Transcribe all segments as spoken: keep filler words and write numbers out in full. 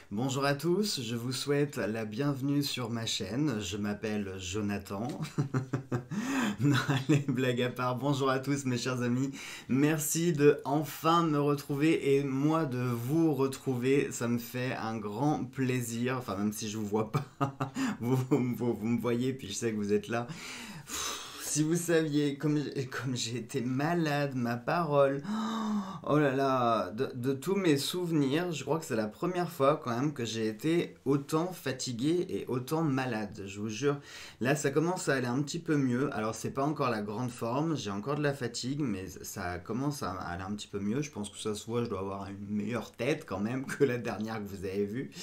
Bonjour à tous, je vous souhaite la bienvenue sur ma chaîne. Je m'appelle Jonathan. Non, allez, blague à part. Bonjour à tous mes chers amis. Merci de enfin me retrouver et moi de vous retrouver. Ça me fait un grand plaisir. Enfin, même si je vous vois pas, vous, vous, vous- vous me voyez puis je sais que vous êtes là. Pff, Si vous saviez comme, j'ai- comme j'ai été malade, ma parole. Oh là là, de, de tous mes souvenirs, je crois que c'est la première fois quand même que j'ai été autant fatigué et autant malade. Je vous jure, là ça commence à aller un petit peu mieux. Alors c'est pas encore la grande forme, j'ai encore de la fatigue, mais ça commence à aller un petit peu mieux. Je pense que ça se voit, je dois avoir une meilleure tête quand même que la dernière que vous avez vue.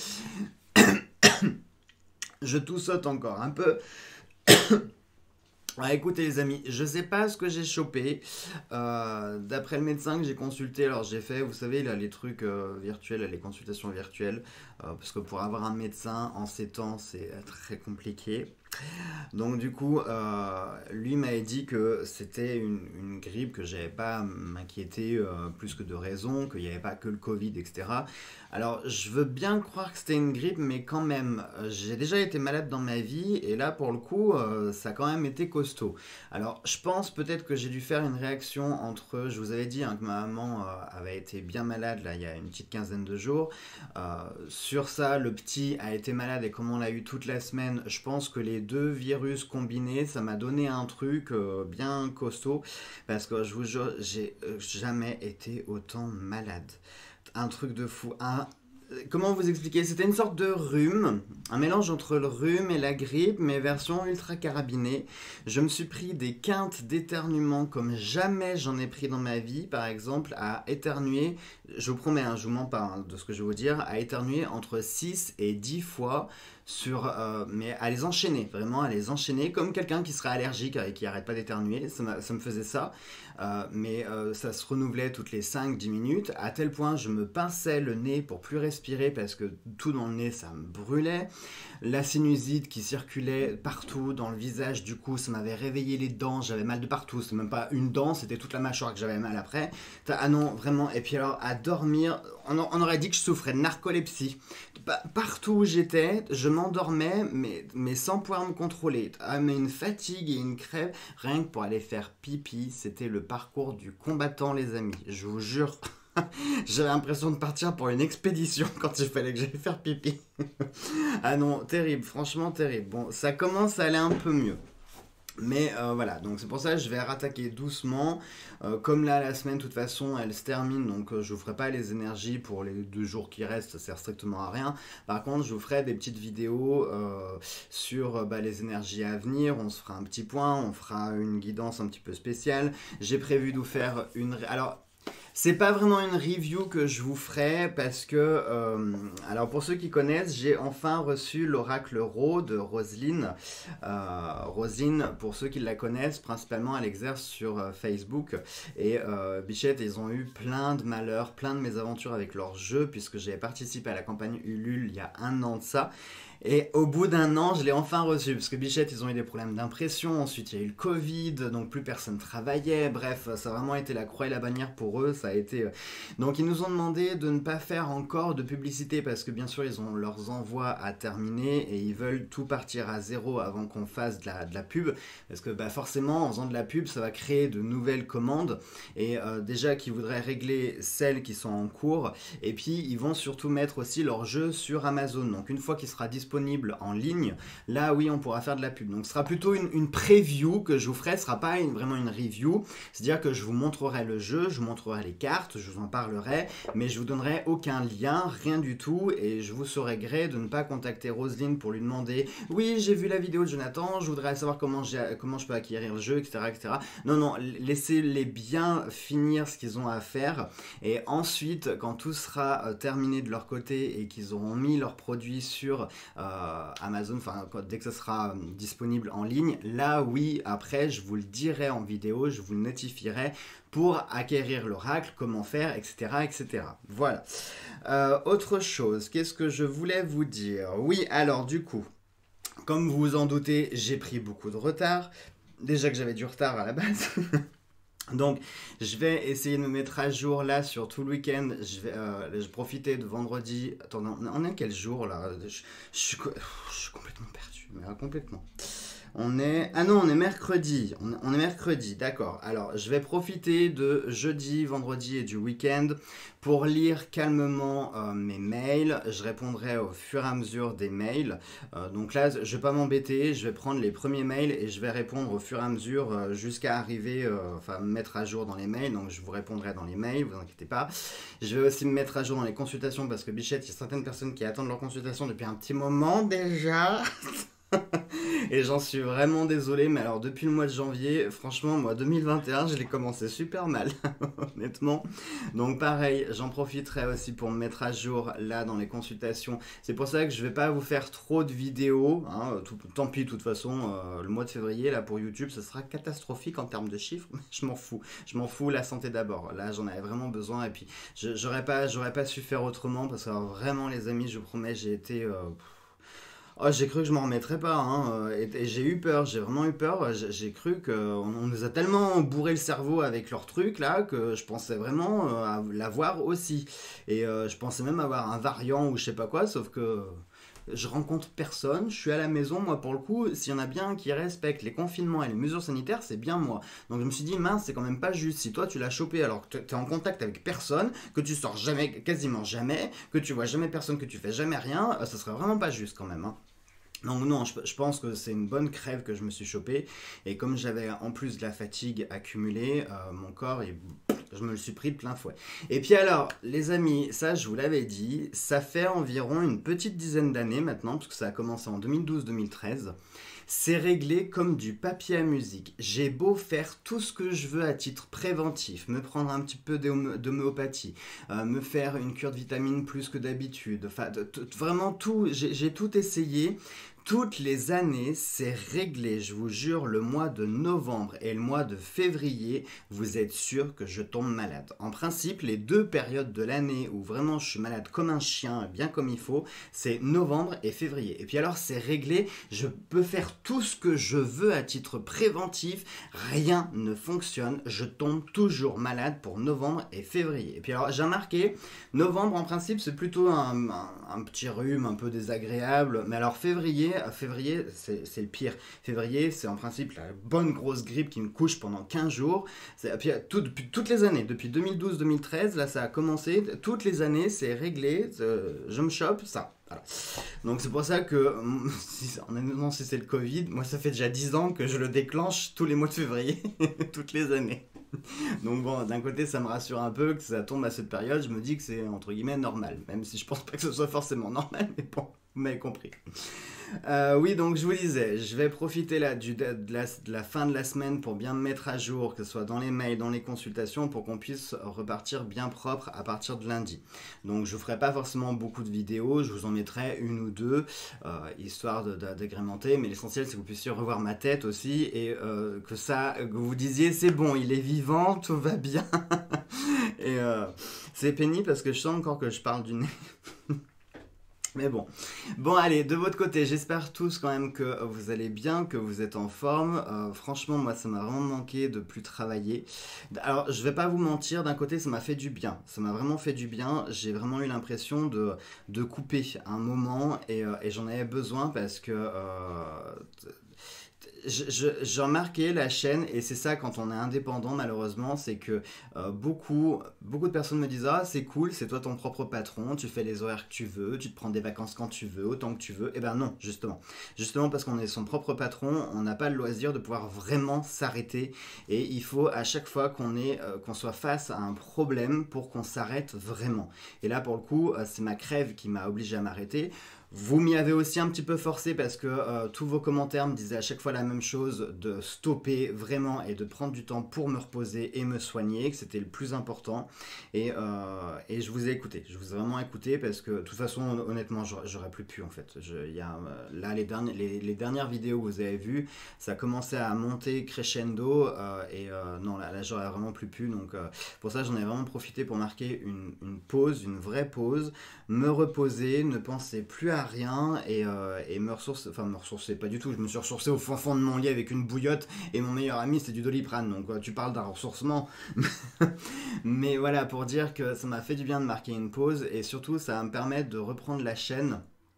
Je toussote encore un peu. Ah, écoutez les amis, je sais pas ce que j'ai chopé. Euh, d'après le médecin que j'ai consulté, alors j'ai fait, vous savez, là, les trucs euh, virtuels, les consultations virtuelles, euh, parce que pour avoir un médecin en ces temps, c'est euh, très compliqué. Donc du coup, euh, lui m'avait dit que c'était une, une grippe, que j'avais pas à m'inquiéter euh, plus que de raison, qu'il n'y avait pas que le Covid, et cetera. Alors je veux bien croire que c'était une grippe, mais quand même, euh, j'ai déjà été malade dans ma vie, et là pour le coup, euh, ça a quand même été costaud. Alors je pense peut-être que j'ai dû faire une réaction entre, je vous avais dit hein, que ma maman euh, avait été bien malade là il y a une petite quinzaine de jours. Euh, sur ça, le petit a été malade et comme on l'a eu toute la semaine, je pense que les deux virus combinés, ça m'a donné un truc euh, bien costaud parce que je vous jure, j'ai euh, jamais été autant malade. Un truc de fou. Un, comment vous expliquer? C'était une sorte de rhume, un mélange entre le rhume et la grippe, mais version ultra carabinée. Je me suis pris des quintes d'éternuement comme jamais j'en ai pris dans ma vie, par exemple, à éternuer, je vous promets, hein, je vous mens pas hein, de ce que je vais vous dire, à éternuer entre six et dix fois sur, euh, mais à les enchaîner, vraiment à les enchaîner, comme quelqu'un qui serait allergique et qui arrête pas d'éternuer, ça, ça me faisait ça. Euh, mais euh, ça se renouvelait toutes les cinq dix minutes, à tel point je me pinçais le nez pour plus respirer parce que tout dans le nez ça me brûlait. La sinusite qui circulait partout dans le visage, du coup ça m'avait réveillé les dents, j'avais mal de partout, c'est même pas une dent, c'était toute la mâchoire que j'avais mal après. Ah non, vraiment, et puis alors à dormir, on, on aurait dit que je souffrais de narcolepsie. Pa- Partout où j'étais, je m'endormais, mais, mais sans pouvoir me contrôler. Ah, mais une fatigue et une crève, rien que pour aller faire pipi, c'était le parcours du combattant, les amis. Je vous jure, j'avais l'impression de partir pour une expédition quand il fallait que j'aille faire pipi. Ah non, terrible, franchement terrible. Bon, ça commence à aller un peu mieux. Mais euh, voilà, donc c'est pour ça que je vais rattaquer doucement. Euh, comme là, la semaine, de toute façon, elle se termine, donc euh, je vous ferai pas les énergies pour les deux jours qui restent, ça sert strictement à rien. Par contre, je vous ferai des petites vidéos euh, sur euh, bah, les énergies à venir. On se fera un petit point, on fera une guidance un petit peu spéciale. J'ai prévu de vous faire une... Alors, c'est pas vraiment une review que je vous ferai parce que, euh, alors pour ceux qui connaissent, j'ai enfin reçu l'oracle Ro de Roselyne. Euh, Roselyne, pour ceux qui la connaissent, principalement elle exerce sur euh, Facebook. Et euh, Bichette, ils ont eu plein de malheurs, plein de mésaventures avec leur jeu, puisque j'ai participé à la campagne Ulule il y a un an de ça. Et au bout d'un an, je l'ai enfin reçu, parce que Bichette, ils ont eu des problèmes d'impression, ensuite il y a eu le Covid, donc plus personne travaillait, bref, ça a vraiment été la croix et la bannière pour eux, ça a été... Donc ils nous ont demandé de ne pas faire encore de publicité, parce que bien sûr, ils ont leurs envois à terminer, et ils veulent tout partir à zéro avant qu'on fasse de la, de la pub, parce que bah, forcément, en faisant de la pub, ça va créer de nouvelles commandes, et euh, déjà qu'ils voudraient régler celles qui sont en cours, et puis ils vont surtout mettre aussi leur jeu sur Amazon, donc une fois qu'il sera disponible en ligne, là oui on pourra faire de la pub. Donc ce sera plutôt une, une preview que je vous ferai, ce sera pas une, vraiment une review, c'est-à-dire que je vous montrerai le jeu, je vous montrerai les cartes, je vous en parlerai, mais je vous donnerai aucun lien, rien du tout, et je vous saurai gré de ne pas contacter Roselyne pour lui demander oui j'ai vu la vidéo de Jonathan, je voudrais savoir comment, comment je peux acquérir le jeu, etc., etc. Non, non, laissez-les bien finir ce qu'ils ont à faire, et ensuite quand tout sera euh, terminé de leur côté et qu'ils auront mis leurs produits sur euh, Amazon, enfin dès que ça sera disponible en ligne, là oui, après je vous le dirai en vidéo, je vous le notifierai pour acquérir l'oracle, comment faire, et cetera, et cetera. Voilà. Euh, autre chose, qu'est-ce que je voulais vous dire? Oui, alors du coup, comme vous vous en doutez, j'ai pris beaucoup de retard. Déjà que j'avais du retard à la base. Donc, je vais essayer de me mettre à jour là sur tout le week-end. Je vais euh, je profiter de vendredi. Attends, on on est quel jour là? je, je suis, co- je suis complètement perdu, mais euh, complètement. On est... Ah non, on est mercredi. On on est mercredi, d'accord. Alors, je vais profiter de jeudi, vendredi et du week-end pour lire calmement euh, mes mails. Je répondrai au fur et à mesure des mails. Euh, donc là, je vais pas m'embêter. Je vais prendre les premiers mails et je vais répondre au fur et à mesure euh, jusqu'à arriver, euh, enfin, me mettre à jour dans les mails. Donc, je vous répondrai dans les mails, vous inquiétez pas. Je vais aussi me mettre à jour dans les consultations parce que Bichette, il y a certaines personnes qui attendent leur consultation depuis un petit moment déjà. Et j'en suis vraiment désolé, mais alors depuis le mois de janvier, franchement, moi deux mille vingt et un, je l'ai commencé super mal, honnêtement. Donc pareil, j'en profiterai aussi pour me mettre à jour là dans les consultations. C'est pour ça que je vais pas vous faire trop de vidéos, hein, tout, tant pis, de toute façon, euh, le mois de février là pour YouTube, ça sera catastrophique en termes de chiffres, mais je m'en fous. Je m'en fous, la santé d'abord. Là, j'en avais vraiment besoin et puis je- j'aurais pas, j'aurais pas su faire autrement parce que alors, vraiment, les amis, je vous promets, j'ai été... euh, Oh, j'ai cru que je m'en remettrais pas, hein, euh, et, et j'ai eu peur, j'ai vraiment eu peur. J'ai j'ai cru qu'on on nous a tellement bourré le cerveau avec leurs trucs là que je pensais vraiment euh, à l'avoir aussi. Et euh, je pensais même avoir un variant ou je sais pas quoi, sauf que je rencontre personne, je suis à la maison, moi pour le coup, s'il y en a bien un qui respecte les confinements et les mesures sanitaires, c'est bien moi. Donc je me suis dit, mince, c'est quand même pas juste. Si toi tu l'as chopé alors que tu es en contact avec personne, que tu sors jamais, quasiment jamais, que tu vois jamais personne, que tu fais jamais rien, euh, ça serait vraiment pas juste quand même, hein. Donc non, je, je pense que c'est une bonne crève que je me suis chopé. Et comme j'avais en plus de la fatigue accumulée, euh, mon corps, il- je me le suis pris de plein fouet. Et puis alors, les amis, ça je vous l'avais dit, ça fait environ une petite dizaine d'années maintenant, parce que ça a commencé en deux mille douze deux mille treize. C'est réglé comme du papier à musique. J'ai beau faire tout ce que je veux à titre préventif, me prendre un petit peu d'homé- d'homéopathie, euh, me faire une cure de vitamines plus que d'habitude, enfin de- de- vraiment tout, j'ai j'ai tout essayé. Toutes les années, c'est réglé, je vous jure, le mois de novembre et le mois de février, vous êtes sûr que je tombe malade. En principe, les deux périodes de l'année où vraiment je suis malade comme un chien, bien comme il faut, c'est novembre et février. Et puis alors, c'est réglé, je peux faire tout ce que je veux à titre préventif, rien ne fonctionne, je tombe toujours malade pour novembre et février. Et puis alors, j'ai remarqué, novembre en principe, c'est plutôt un, un- un petit rhume un peu désagréable, mais alors février, février, c'est c'est le pire. Février, c'est en principe la bonne grosse grippe qui me couche pendant quinze jours. C'est- puis, tout- depuis toutes les années, depuis deux mille douze deux mille treize, là ça a commencé, toutes les années c'est réglé, euh, je me chope ça. Voilà. Donc c'est pour ça que, si, en annonçant si c'est le Covid, moi ça fait déjà dix ans que je le déclenche tous les mois de février, toutes les années. Donc bon, d'un côté ça me rassure un peu que ça tombe à cette période, je me dis que c'est entre guillemets normal, même si je pense pas que ce soit forcément normal, mais bon, vous m'avez compris. Euh, oui, donc je vous disais, je vais profiter là, du, de, la, de la fin de la semaine pour bien me mettre à jour, que ce soit dans les mails, dans les consultations, pour qu'on puisse repartir bien propre à partir de lundi. Donc je ne ferai pas forcément beaucoup de vidéos, je vous en mettrai une ou deux, euh, histoire de- de- d'agrémenter, mais l'essentiel c'est que vous puissiez revoir ma tête aussi, et euh, que ça, que vous disiez c'est bon, il est vivant, tout va bien. Et euh, c'est pénible parce que je sens encore que je parle du nez. Mais bon. Bon, allez, de votre côté, j'espère tous quand même que vous allez bien, que vous êtes en forme. Euh, franchement, moi, ça m'a vraiment manqué de plus travailler. Alors, je vais pas vous mentir, d'un côté, ça m'a fait du bien. Ça m'a vraiment fait du bien. J'ai vraiment eu l'impression de, de couper un moment et, euh, et j'en avais besoin parce que euh, je- je- j'ai remarqué la chaîne, et c'est ça quand on est indépendant malheureusement, c'est que euh, beaucoup, beaucoup de personnes me disent ah c'est cool, c'est toi ton propre patron, tu fais les horaires que tu veux, tu te prends des vacances quand tu veux, autant que tu veux. Et ben non, justement. Justement parce qu'on est son propre patron, on n'a pas le loisir de pouvoir vraiment s'arrêter, et il faut à chaque fois qu'on est, euh, qu'on soit face à un problème pour qu'on s'arrête vraiment. Et là pour le coup, euh, c'est ma crève qui m'a obligé à m'arrêter. Vous m'y avez aussi un petit peu forcé parce que euh, tous vos commentaires me disaient à chaque fois la même chose, de stopper vraiment et de prendre du temps pour me reposer et me soigner, que c'était le plus important. Et, euh, et je vous ai écouté, je vous ai vraiment écouté parce que de toute façon, honnêtement, j'aurais j'aurais plus pu en fait. Je, il y a, euh, là, les, derniers, les, les dernières vidéos que vous avez vues, ça commençait à monter crescendo euh, et euh, non, là, là j'aurais vraiment plus pu. Donc euh, pour ça, j'en ai vraiment profité pour marquer une, une pause, une vraie pause, me reposer, ne penser plus à à rien et, euh, et me ressourcer, enfin me ressourcer pas du tout, je me suis ressourcé au fond fond de mon lit avec une bouillotte et mon meilleur ami c'est du Doliprane, donc euh, tu parles d'un ressourcement. Mais voilà, pour dire que ça m'a fait du bien de marquer une pause et surtout ça va me permettre de reprendre la chaîne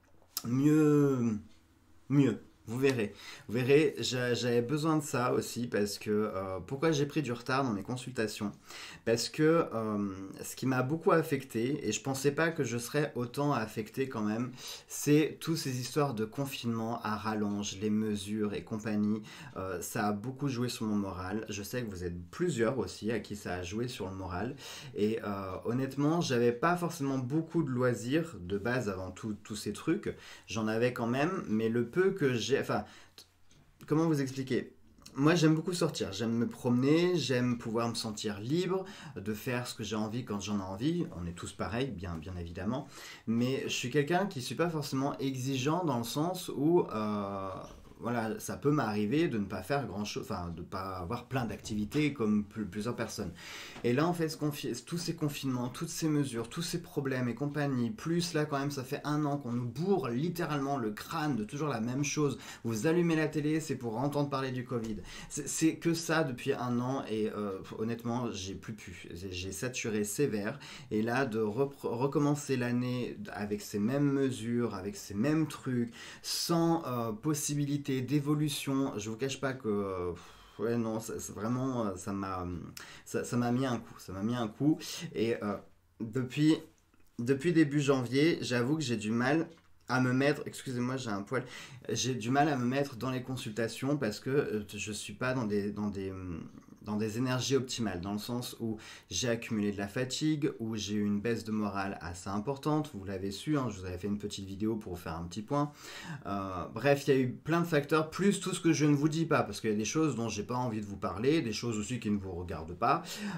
mieux, mieux. Vous verrez, vous verrez, j'a- j'avais besoin de ça aussi parce que euh, pourquoi j'ai pris du retard dans mes consultations? Parce que euh, ce qui m'a beaucoup affecté, et je pensais pas que je serais autant affecté quand même, c'est toutes ces histoires de confinement à rallonge, les mesures et compagnie. Euh, ça a beaucoup joué sur mon moral. Je sais que vous êtes plusieurs aussi à qui ça a joué sur le moral. Et euh, honnêtement, j'avais pas forcément beaucoup de loisirs de base avant tout- tous ces trucs. J'en avais quand même, mais le peu que j'ai... Enfin, comment vous expliquer? Moi, j'aime beaucoup sortir, j'aime me promener, j'aime pouvoir me sentir libre, de faire ce que j'ai envie quand j'en ai envie. On est tous pareils, bien, bien évidemment. Mais je suis quelqu'un qui ne suis pas forcément exigeant dans le sens où, euh, voilà, ça peut m'arriver de ne pas faire grand-chose, enfin, de ne pas avoir plein d'activités comme pl- plusieurs personnes. Et là, en fait, ce confi- tous ces confinements, toutes ces mesures, tous ces problèmes et compagnie, plus là, quand même, ça fait un an qu'on nous bourre littéralement le crâne de toujours la même chose. Vous allumez la télé, c'est pour entendre parler du Covid. C'est c'est que ça depuis un an et euh, honnêtement, j'ai plus pu. J'ai j'ai saturé sévère. Et là, de repre- recommencer l'année avec ces mêmes mesures, avec ces mêmes trucs, sans euh, possibilité d'évolution, je vous cache pas que. euh, Ouais, non, ça- c'est vraiment, euh, ça m'a, ça, ça m'a mis un coup, ça m'a mis un coup, et euh, depuis, depuis début janvier, j'avoue que j'ai du mal à me mettre, excusez-moi, j'ai un poil, j'ai du mal à me mettre dans les consultations parce que euh, je suis pas dans des, dans des, hum, dans des énergies optimales, dans le sens où j'ai accumulé de la fatigue, où j'ai eu une baisse de morale assez importante, vous l'avez su, hein, je vous avais fait une petite vidéo pour vous faire un petit point. Euh, bref, il y a eu plein de facteurs, plus tout ce que je ne vous dis pas, parce qu'il y a des choses dont j'ai pas envie de vous parler, des choses aussi qui ne vous regardent pas,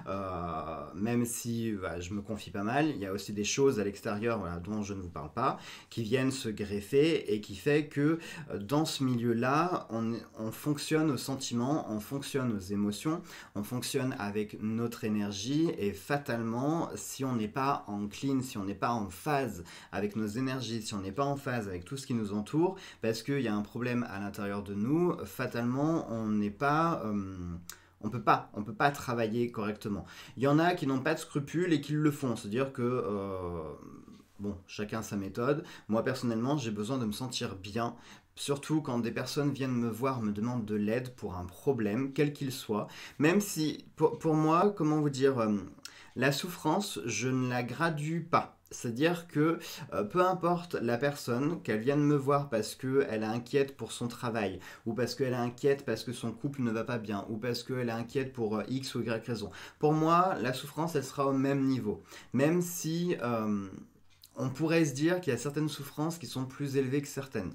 euh, même si bah, je me confie pas mal, il y a aussi des choses à l'extérieur voilà, dont je ne vous parle pas, qui viennent se greffer et qui fait que euh, dans ce milieu-là, on, on fonctionne aux sentiments, on fonctionne aux émotions, on fonctionne avec notre énergie et fatalement, si on n'est pas en clean, si on n'est pas en phase avec nos énergies, si on n'est pas en phase avec tout ce qui nous entoure, parce qu'il y a un problème à l'intérieur de nous, fatalement, on n'est pas... euh, on peut pas, on peut pas travailler correctement. Il y en a qui n'ont pas de scrupules et qui le font, c'est-à-dire que euh, bon, chacun sa méthode. Moi personnellement, j'ai besoin de me sentir bien, surtout quand des personnes viennent me voir, me demandent de l'aide pour un problème, quel qu'il soit. Même si, pour, pour moi, comment vous dire, euh, la souffrance, je ne la gradue pas. C'est-à-dire que euh, peu importe la personne, qu'elle vienne me voir parce qu'elle est inquiète pour son travail, ou parce qu'elle est inquiète parce que son couple ne va pas bien, ou parce qu'elle est inquiète pour euh, X ou Y raison. Pour moi, la souffrance, elle sera au même niveau. Même si euh, on pourrait se dire qu'il y a certaines souffrances qui sont plus élevées que certaines.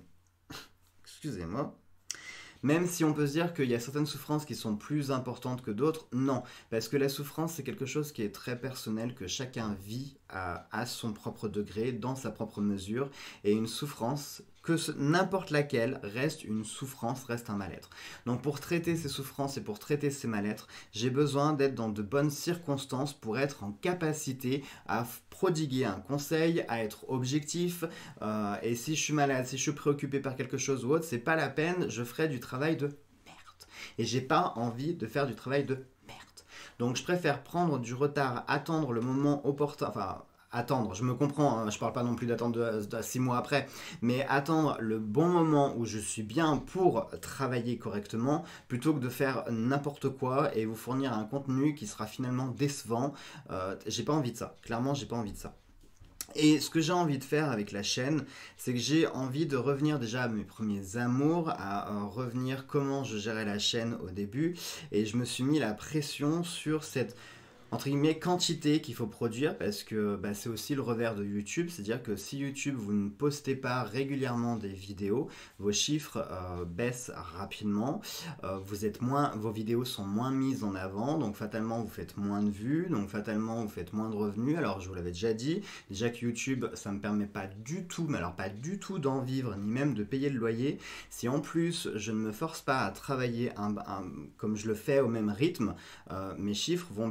Excusez-moi. Même si on peut se dire qu'il y a certaines souffrances qui sont plus importantes que d'autres, non. Parce que la souffrance, c'est quelque chose qui est très personnel, que chacun vit à, à son propre degré, dans sa propre mesure. Et une souffrance, que ce- n'importe laquelle, reste une souffrance, reste un mal-être. Donc pour traiter ces souffrances et pour traiter ces mal-être, j'ai besoin d'être dans de bonnes circonstances pour être en capacité à f- prodiguer un conseil, à être objectif, euh, et si je suis malade, si je suis préoccupé par quelque chose ou autre, c'est pas la peine, je ferai du travail de merde. Et j'ai pas envie de faire du travail de merde. Donc je préfère prendre du retard, attendre le moment opportun, enfin attendre, je me comprends, hein, je parle pas non plus d'attendre de, de six mois après, mais attendre le bon moment où je suis bien pour travailler correctement, plutôt que de faire n'importe quoi et vous fournir un contenu qui sera finalement décevant. Euh, j'ai pas envie de ça, clairement j'ai pas envie de ça. Et ce que j'ai envie de faire avec la chaîne, c'est que j'ai envie de revenir déjà à mes premiers amours, à euh, revenir comment je gérais la chaîne au début. Et je me suis mis la pression sur cette entre guillemets quantité qu'il faut produire parce que bah, c'est aussi le revers de YouTube, c'est-à-dire que si YouTube vous ne postez pas régulièrement des vidéos, vos chiffres euh, baissent rapidement, euh, vous êtes moins, vos vidéos sont moins mises en avant, donc fatalement vous faites moins de vues, donc fatalement vous faites moins de revenus. Alors je vous l'avais déjà dit, déjà que YouTube ça me permet pas du tout, mais alors pas du tout d'en vivre ni même de payer le loyer. Si en plus je ne me force pas à travailler un, un- comme je le fais au même rythme, euh, mes chiffres vont baisser.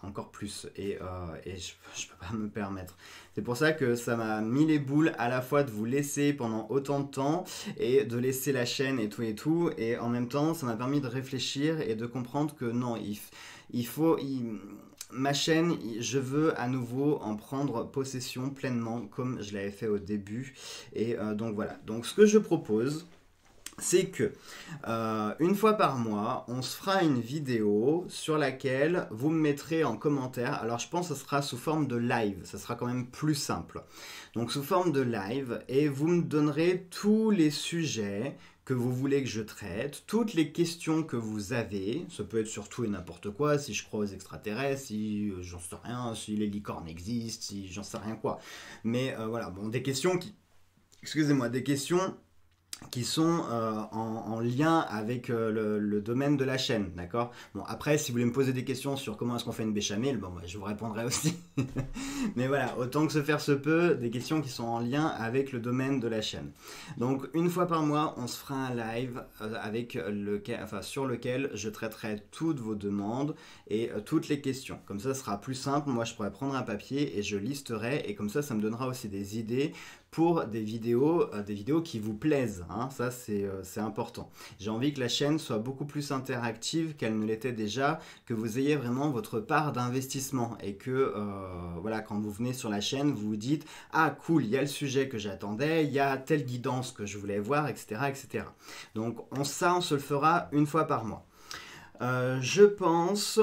encore plus, et, euh, et je, je peux pas me permettre. C'est pour ça que ça m'a mis les boules à la fois de vous laisser pendant autant de temps et de laisser la chaîne et tout et tout, et en même temps ça m'a permis de réfléchir et de comprendre que non, il, il faut... Il, ma chaîne, je veux à nouveau en prendre possession pleinement comme je l'avais fait au début, et euh, donc voilà. Donc ce que je propose, c'est que euh, une fois par mois, on se fera une vidéo sur laquelle vous me mettrez en commentaire. Alors je pense que ce sera sous forme de live, ça sera quand même plus simple. Donc sous forme de live, et vous me donnerez tous les sujets que vous voulez que je traite, toutes les questions que vous avez, ça peut être sur tout et n'importe quoi, si je crois aux extraterrestres, si euh, j'en sais rien, si les licornes existent, si j'en sais rien quoi. Mais euh, voilà, bon, des questions qui... Excusez-moi, des questions qui sont euh, en, en lien avec euh, le, le domaine de la chaîne, d'accord? Bon, après, si vous voulez me poser des questions sur comment est-ce qu'on fait une béchamel, bon, bah, je vous répondrai aussi. Mais voilà, autant que se faire se peut, des questions qui sont en lien avec le domaine de la chaîne. Donc, une fois par mois, on se fera un live euh, avec lequel, enfin, sur lequel je traiterai toutes vos demandes et euh, toutes les questions. Comme ça, ce sera plus simple. Moi, je pourrais prendre un papier et je listerai, et comme ça, ça me donnera aussi des idées pour des vidéos, euh, des vidéos qui vous plaisent, hein. Ça c'est euh, c'est important. J'ai envie que la chaîne soit beaucoup plus interactive qu'elle ne l'était déjà, que vous ayez vraiment votre part d'investissement, et que euh, voilà, quand vous venez sur la chaîne, vous vous dites « Ah cool, il y a le sujet que j'attendais, il y a telle guidance que je voulais voir, et cetera et cetera » Donc on, ça, on se le fera une fois par mois. Euh, je pense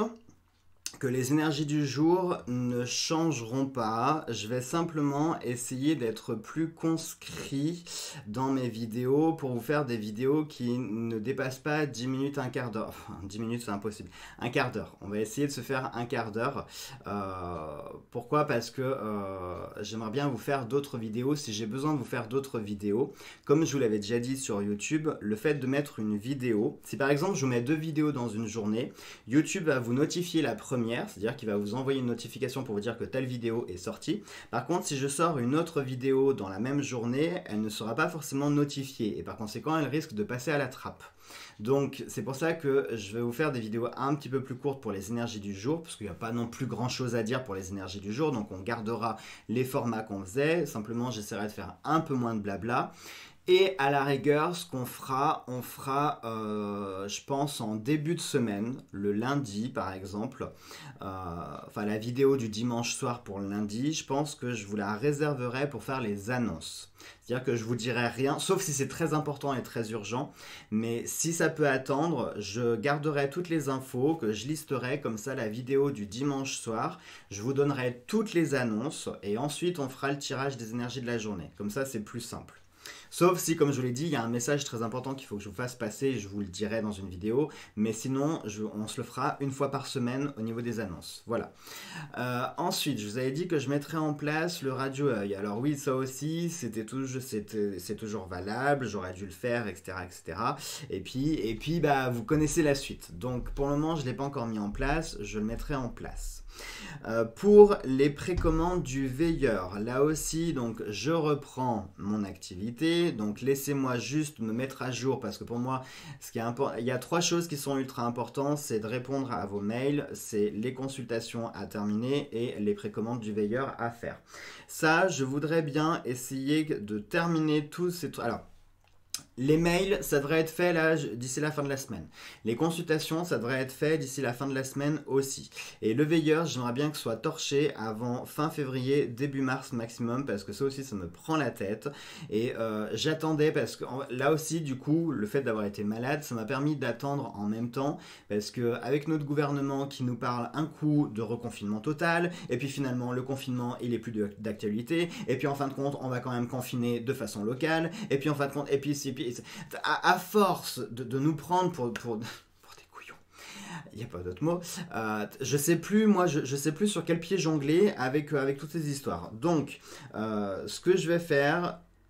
que les énergies du jour ne changeront pas. Je vais simplement essayer d'être plus conscrit dans mes vidéos pour vous faire des vidéos qui ne dépassent pas dix minutes, un quart d'heure. Enfin, dix minutes, c'est impossible. Un quart d'heure. On va essayer de se faire un quart d'heure. Euh, pourquoi? Parce que euh, j'aimerais bien vous faire d'autres vidéos si j'ai besoin de vous faire d'autres vidéos. Comme je vous l'avais déjà dit sur YouTube, le fait de mettre une vidéo, si par exemple je vous mets deux vidéos dans une journée, YouTube va vous notifier la première, c'est-à-dire qu'il va vous envoyer une notification pour vous dire que telle vidéo est sortie. Par contre, si je sors une autre vidéo dans la même journée, elle ne sera pas forcément notifiée, et par conséquent, elle risque de passer à la trappe. Donc, c'est pour ça que je vais vous faire des vidéos un petit peu plus courtes pour les énergies du jour, parce qu'il n'y a pas non plus grand-chose à dire pour les énergies du jour, donc on gardera les formats qu'on faisait. Simplement, j'essaierai de faire un peu moins de blabla. Et à la rigueur, ce qu'on fera, on fera, euh, je pense, en début de semaine, le lundi par exemple, euh, enfin la vidéo du dimanche soir pour le lundi, je pense que je vous la réserverai pour faire les annonces. C'est-à-dire que je vous dirai rien, sauf si c'est très important et très urgent, mais si ça peut attendre, je garderai toutes les infos, que je listerai comme ça la vidéo du dimanche soir, je vous donnerai toutes les annonces, et ensuite on fera le tirage des énergies de la journée. Comme ça, c'est plus simple. Sauf si, comme je vous l'ai dit, il y a un message très important qu'il faut que je vous fasse passer, et je vous le dirai dans une vidéo. Mais sinon, je, on se le fera une fois par semaine au niveau des annonces. Voilà. Euh, ensuite, je vous avais dit que je mettrais en place le radio œil. Alors oui, ça aussi, c'était toujours, c'est toujours valable. J'aurais dû le faire, et cetera, et cetera. Et puis, et puis, bah, vous connaissez la suite. Donc, pour le moment, je ne l'ai pas encore mis en place. Je le mettrai en place. Euh, pour les précommandes du veilleur, là aussi, donc je reprends mon activité. Donc laissez-moi juste me mettre à jour, parce que pour moi, ce qui est important, il y a trois choses qui sont ultra importantes, c'est de répondre à vos mails, c'est les consultations à terminer et les précommandes du veilleur à faire. Ça, je voudrais bien essayer de terminer tous ces trucs. Alors, les mails, ça devrait être fait là d'ici la fin de la semaine. Les consultations, ça devrait être fait d'ici la fin de la semaine aussi. Et le veilleur, j'aimerais bien que ce soit torché avant fin février, début mars maximum, parce que ça aussi, ça me prend la tête. Et euh, j'attendais, parce que là aussi, du coup, le fait d'avoir été malade, ça m'a permis d'attendre en même temps, parce qu'avec notre gouvernement qui nous parle un coup de reconfinement total, et puis finalement, le confinement, il est plus d'actualité, et puis en fin de compte, on va quand même confiner de façon locale, et puis en fin de compte, et puis, et puis À, à force de, de nous prendre pour, pour, pour des couillons, il n'y a pas d'autre mot, euh, je sais plus, moi, je, je sais plus sur quel pied jongler avec, avec toutes ces histoires. Donc, euh, ce que je vais faire,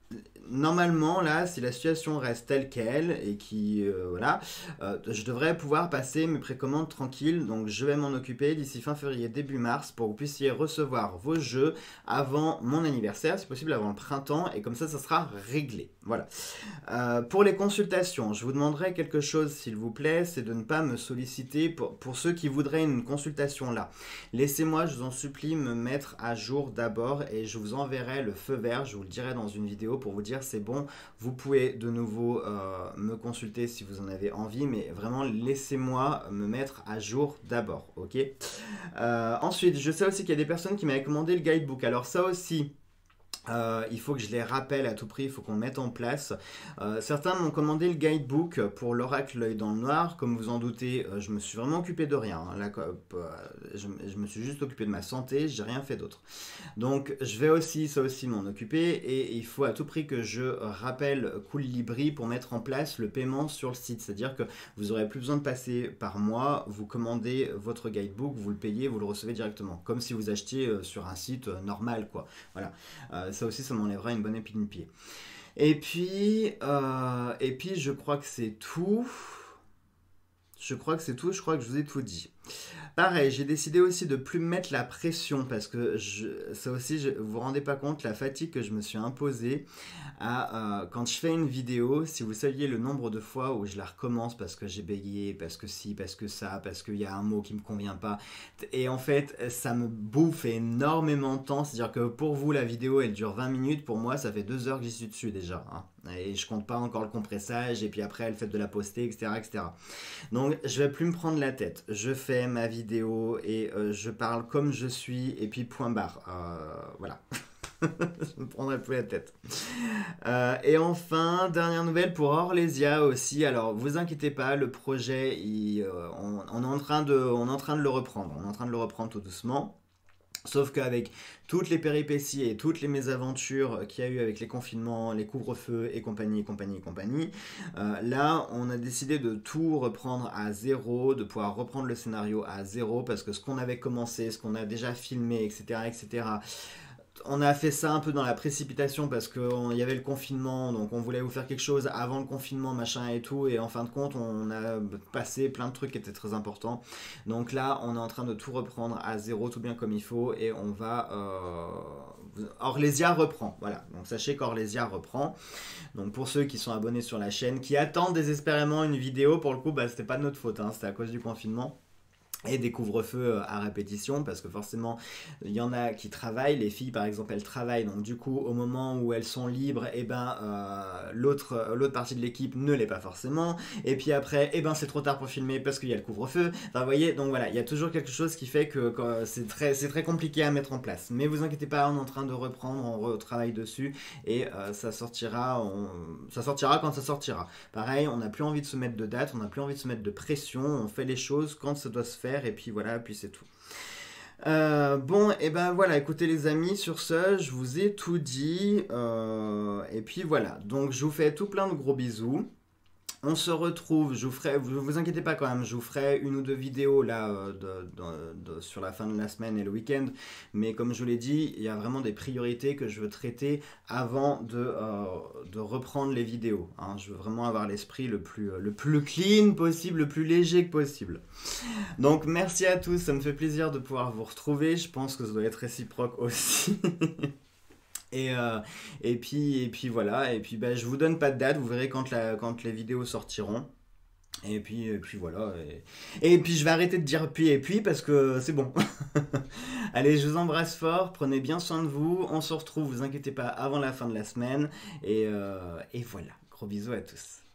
normalement, là, si la situation reste telle qu'elle et qui, euh, voilà, euh, je devrais pouvoir passer mes précommandes tranquilles. Donc, je vais m'en occuper d'ici fin février, début mars, pour que vous puissiez recevoir vos jeux avant mon anniversaire, si possible avant le printemps, et comme ça, ça sera réglé. Voilà. Euh, pour les consultations, je vous demanderai quelque chose, s'il vous plaît, c'est de ne pas me solliciter pour, pour ceux qui voudraient une consultation là. Laissez-moi, je vous en supplie, me mettre à jour d'abord et je vous enverrai le feu vert, je vous le dirai dans une vidéo pour vous dire c'est bon, vous pouvez de nouveau euh, me consulter si vous en avez envie, mais vraiment laissez-moi me mettre à jour d'abord, ok. Euh, ensuite, je sais aussi qu'il y a des personnes qui m'avaient commandé le guidebook, alors ça aussi... Euh, il faut que je les rappelle à tout prix, il faut qu'on le mette en place. Euh, certains m'ont commandé le guidebook pour l'oracle l'œil dans le noir. Comme vous en doutez, euh, je me suis vraiment occupé de rien. Hein. Là, euh, je, je me suis juste occupé de ma santé, j'ai rien fait d'autre. Donc je vais aussi, ça aussi m'en occuper et il faut à tout prix que je rappelle Cool Libri pour mettre en place le paiement sur le site. C'est-à-dire que vous n'aurez plus besoin de passer par mois, vous commandez votre guidebook, vous le payez, vous le recevez directement. Comme si vous achetiez euh, sur un site euh, normal, quoi. Voilà. Euh, ça aussi, ça m'enlèvera une bonne épine de pied. Et puis, euh, et puis, je crois que c'est tout. Je crois que c'est tout, je crois que je vous ai tout dit. Pareil, j'ai décidé aussi de plus me mettre la pression parce que je, ça aussi, je, vous vous rendez pas compte la fatigue que je me suis imposée à, euh, quand je fais une vidéo, si vous saviez le nombre de fois où je la recommence parce que j'ai bégayé, parce que si, parce que ça, parce qu'il y a un mot qui me convient pas. Et en fait, ça me bouffe énormément de temps. C'est-à-dire que pour vous, la vidéo, elle dure vingt minutes. Pour moi, ça fait deux heures que j'y suis dessus déjà. Hein. Et je compte pas encore le compressage et puis après, le fait de la poster, et cetera, et cetera. Donc, je vais plus me prendre la tête. Je fais ma vidéo et euh, je parle comme je suis et puis point barre. Euh, voilà. Je me prendrai plus la tête. Euh, et enfin, dernière nouvelle pour Orlésia aussi. Alors, vous inquiétez pas, le projet, il, euh, on, on, est en train de, on est en train de le reprendre. On est en train de le reprendre tout doucement. Sauf qu'avec toutes les péripéties et toutes les mésaventures qu'il y a eu avec les confinements, les couvre-feux et compagnie, compagnie, compagnie, euh, là, on a décidé de tout reprendre à zéro, de pouvoir reprendre le scénario à zéro, parce que ce qu'on avait commencé, ce qu'on a déjà filmé, et cetera, et cetera, on a fait ça un peu dans la précipitation parce qu'il y avait le confinement, donc on voulait vous faire quelque chose avant le confinement, machin et tout, et en fin de compte, on a passé plein de trucs qui étaient très importants. Donc là, on est en train de tout reprendre à zéro, tout bien comme il faut, et on va... Euh... Orlésia reprend, voilà. Donc sachez qu'Orlésia reprend. Donc pour ceux qui sont abonnés sur la chaîne, qui attendent désespérément une vidéo, pour le coup, bah, c'était pas de notre faute, hein, c'était à cause du confinement. Et des couvre-feux à répétition, parce que forcément il y en a qui travaillent, les filles par exemple elles travaillent, donc du coup au moment où elles sont libres, et eh ben euh, l'autre l'autre partie de l'équipe ne l'est pas forcément, et puis après et eh ben c'est trop tard pour filmer parce qu'il y a le couvre-feu, enfin vous voyez, donc voilà, il y a toujours quelque chose qui fait que, que c'est très, c'est très compliqué à mettre en place, mais vous inquiétez pas, on est en train de reprendre, on retravaille dessus, et euh, ça sortira on... ça sortira quand ça sortira. Pareil, on n'a plus envie de se mettre de date, on n'a plus envie de se mettre de pression, on fait les choses quand ça doit se faire, et puis voilà, puis c'est tout. Euh, bon, et ben voilà, écoutez les amis, sur ce, je vous ai tout dit, euh, et puis voilà, donc je vous fais tout plein de gros bisous. On se retrouve, je vous ferai, vous vous inquiétez pas quand même, je vous ferai une ou deux vidéos là euh, de, de, de, sur la fin de la semaine et le week-end, mais comme je vous l'ai dit, il y a vraiment des priorités que je veux traiter avant de, euh, de reprendre les vidéos. Hein. Je veux vraiment avoir l'esprit le plus, le plus clean possible, le plus léger que possible. Donc merci à tous, ça me fait plaisir de pouvoir vous retrouver, je pense que ça doit être réciproque aussi. Et, euh, et, puis, et puis voilà, et puis bah, je vous donne pas de date, vous verrez quand, la, quand les vidéos sortiront. Et puis, et puis voilà. Et, et puis je vais arrêter de dire puis et puis parce que c'est bon. Allez, je vous embrasse fort, prenez bien soin de vous. On se retrouve, vous inquiétez pas, avant la fin de la semaine. Et, euh, et voilà, gros bisous à tous.